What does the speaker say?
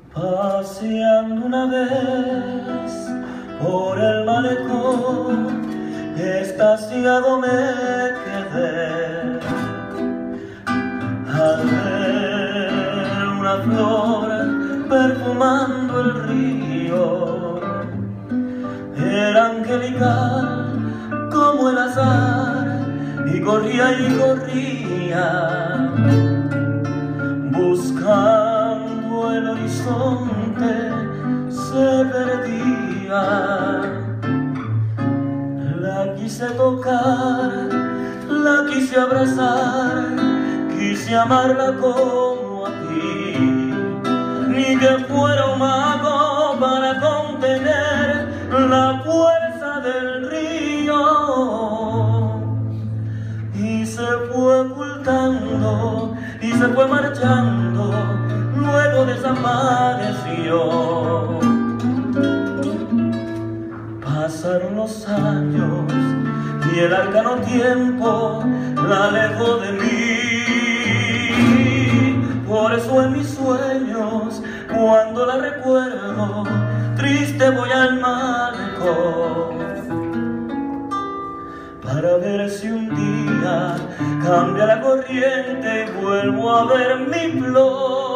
Paseando una vez por el malecón, extasiado me quedé al ver una flor perfumando el río. Era angelical como el azar y corría buscando el horizonte se perdía. La quise tocar, la quise abrazar, quise amarla como a ti, ni que fuera un mago para contener la fuerza del río. Y se fue ocultando y se fue marchando, luego desapareció. Pasaron los años y el arcano tiempo la alejó de mí. Por eso en mis sueños, cuando la recuerdo, triste voy al malecón, para ver si un día cambia la corriente y vuelvo a ver mi flor.